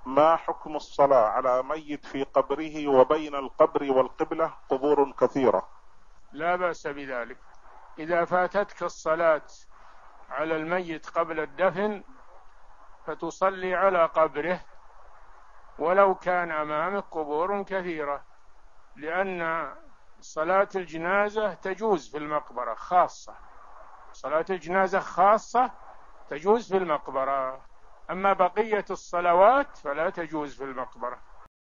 ما حكم الصلاة على ميت في قبره وبين القبر والقبلة قبور كثيرة؟ لا بأس بذلك. إذا فاتتك الصلاة على الميت قبل الدفن فتصلي على قبره ولو كان أمامك قبور كثيرة، لأن صلاة الجنازة تجوز في المقبرة خاصة، صلاة الجنازة خاصة تجوز في المقبرة، أما بقية الصلوات فلا تجوز في المقبرة.